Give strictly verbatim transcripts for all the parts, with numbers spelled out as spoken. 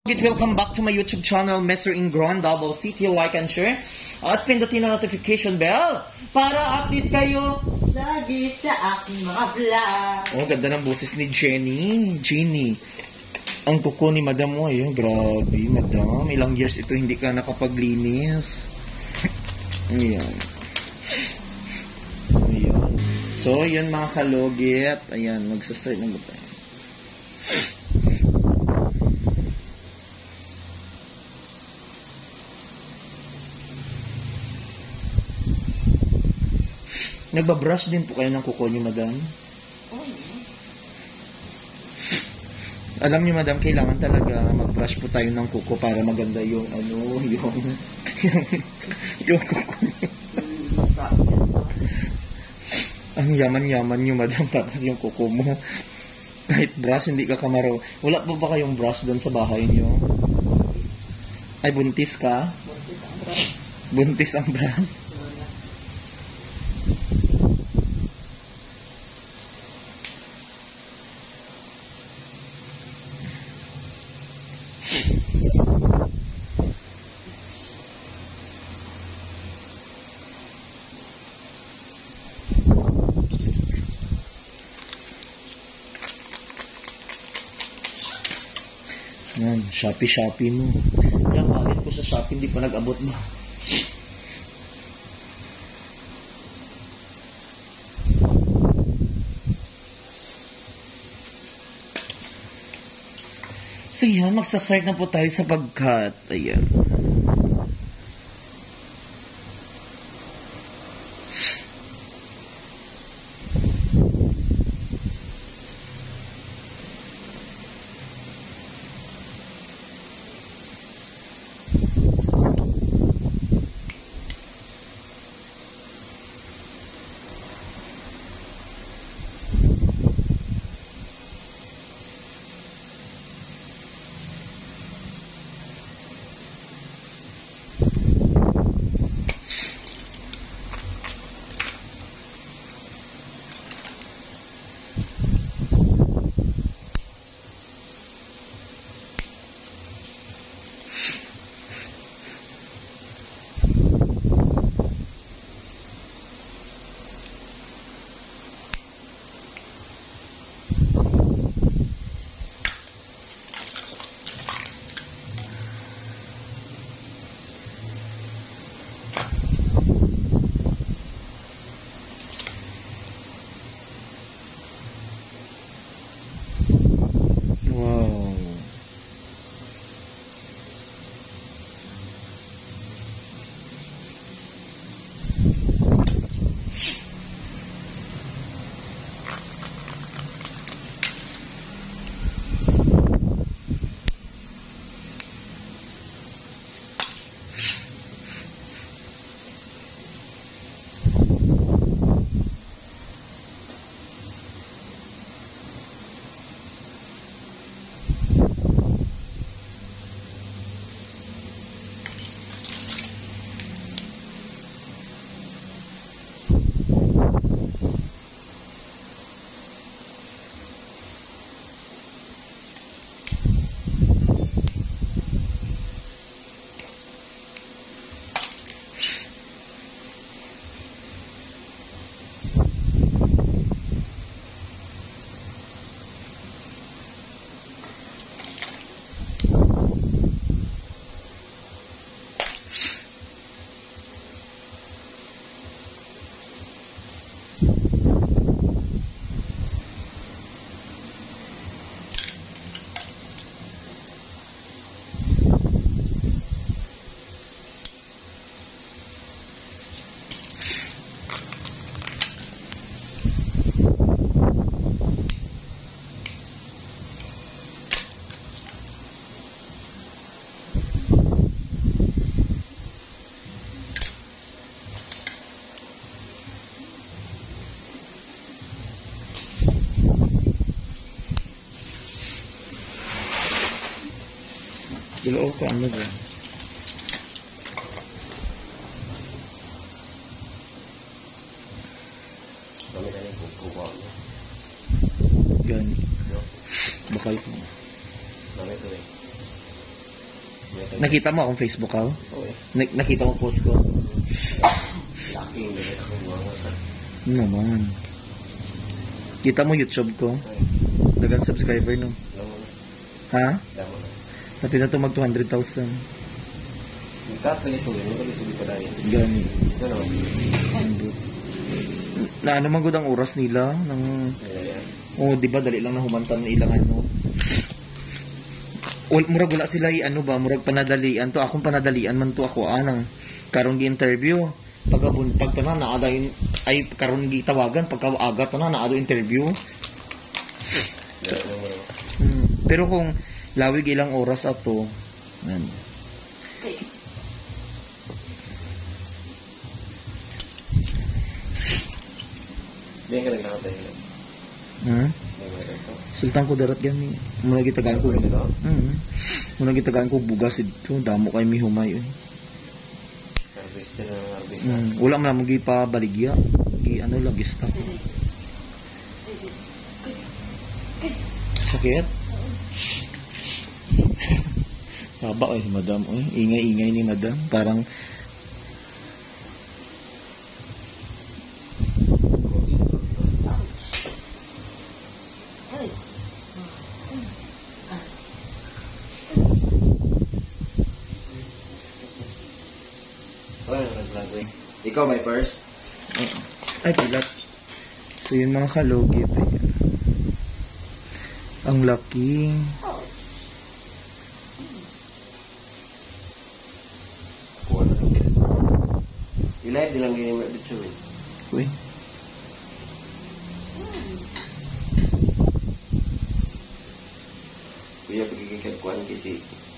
Welcome back to my YouTube channel, Mister Ingron. Double C T, like and share. At pindutin ang notification bell para update kayo lagi sa aking mga vlog. Oh, ganda ng boses ni Jenny. Jenny. Ang kuko ni Madam mo, ayun, grabe, Madam. Ilang years ito hindi ka nakapaglinis. Ayan. Ayan. So, yun mga kalugit. Ayan, magsa-start na ba tayo? Nagbabrush din po kayo ng kuko niyo, Madam? Oh, yeah. Alam niyo, Madam, kailangan talaga mag-brush po tayo ng kuko para maganda yung, ano, yung, yung, yung kuko niyo. Ang yaman-yaman niyo, Madam, tapos yung kuko mo. Kahit brush, hindi ka kamaro. Wala po ba kayong brush doon sa bahay niyo? Ay, buntis ka? Buntis ang brush. Buntis ang brush? Yan, Shopee-Shopee mo. Yan, bakit ko sa Shopee hindi pa nag-abot ba? So yan, magsa-start na po tayo sa pag-cut. Ayan. Dilo ko ano ba? Kami na yung kukuha mo. Yan. Bakal ko. Kami ito eh. Nakita mo akong Facebook ka? Oo eh. Na- nakita mo post ko? Laki yung nila akong mga ka. Ano naman. Kita mo YouTube ko? Ay, Dagang subscriber no? alam mo na. Ha? Alam mo na. Natin na ito mag two hundred thousand. Nagkapalito yun. Nagkapalito ka dahil. Gani. Ito naman. Na ano man gud ang oras nila? Nang... Ayan. Oo, di ba? Dali lang na humantan ng ilang ano. Ul murag wala sila i- ano ba? Murag panadalian to. Akong panadalian man to ako anang karon gi interview. Pagabun pag tanan na ada yun- ay karon gi tawagan pagka aga tanan na ado interview. Ayan mo na. Hmm. Pero kung lawig ilang oras ato, nan. Diyan ka nagkakatay nila. Hmm? Diyan ka nagkakatay. Sultan ko darat gani. Muna gitagaan ko. Ito? Hmm. Muna gitagaan ko bugas ito. Damo kay mi humay. Eh. Harvester na harvester. Hmm. Wala man mo gi pa baligya. Gi ano lang gista. Sakit? Saba eh, madam. Oy, ingay-ingay ni madam. Parang Ay. Oh, ano nag-vlog eh. Ikaw may first? ay pilat. So yun mga kalugit. Ayan. Ang laki. Kuha na lang. I-live nilang ganyan mo dito eh. Uy. Kuya pagkikikad kuha ng kasi.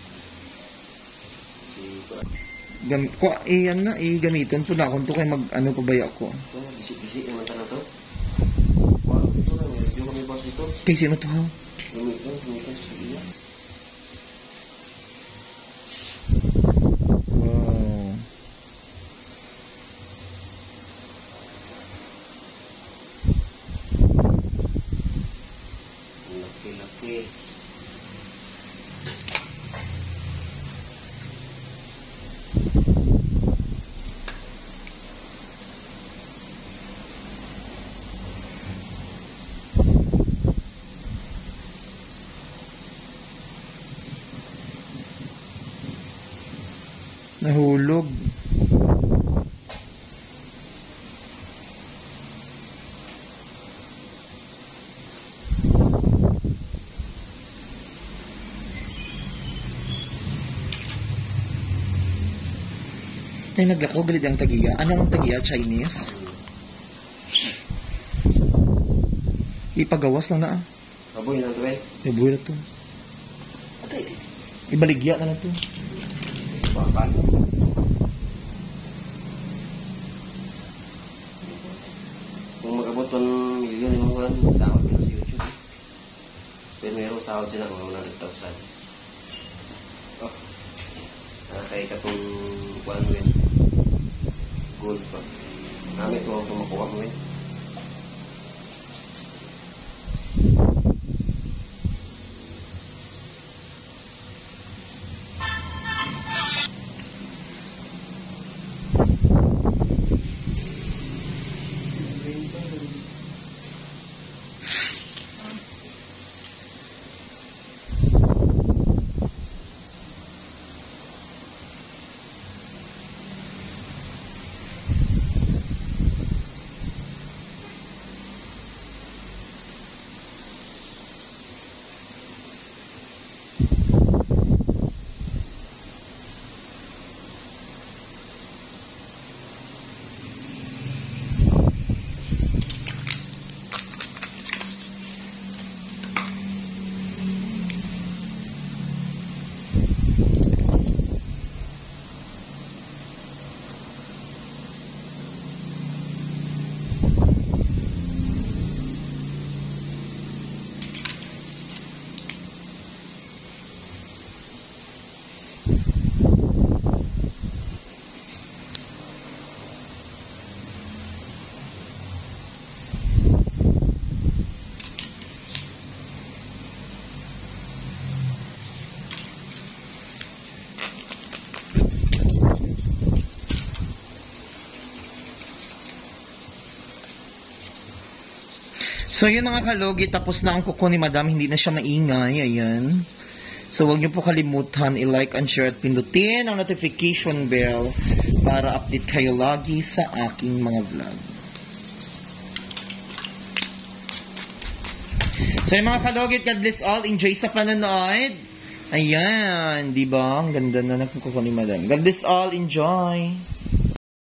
Si kuha. Gam ko iyan na i gamiton po na akong to kay mag ano pa baya ko. Oh, bisik-bisik naman ka na to. Kuha ito lang. Medyo kami boss ito. Kay sino to ha? Gamitin, gamitin sa iya. Wow. Laki-laki. Nahulog. Ay, naglakaw galit ang tagiya. Ano ang tagiya? Chinese? Ipagawas lang na ah. Aboy na to eh. Ibuhay na to. Ibaligya na na to. Bakal. Kung mag-abot ng milyon yung mga sahod nila sa YouTube. eh. Pero mayroong sahod sila mga one hundred thousand. Oh. Nakakay ka itong kuhaan mo yun. Gold pa. Namit mo itong makuha mo yun. So yun mga kalogi, tapos na ang kuko ni Madam, hindi na siya maingay, ayan. So huwag niyo po kalimutan i-like and share at pindutin ang notification bell para update kayo lagi sa aking mga vlog. So yung mga kalogit, God bless all, enjoy sa panonood. Ayan, di ba? Ang ganda na ng kuko ni Madam. God bless all, enjoy.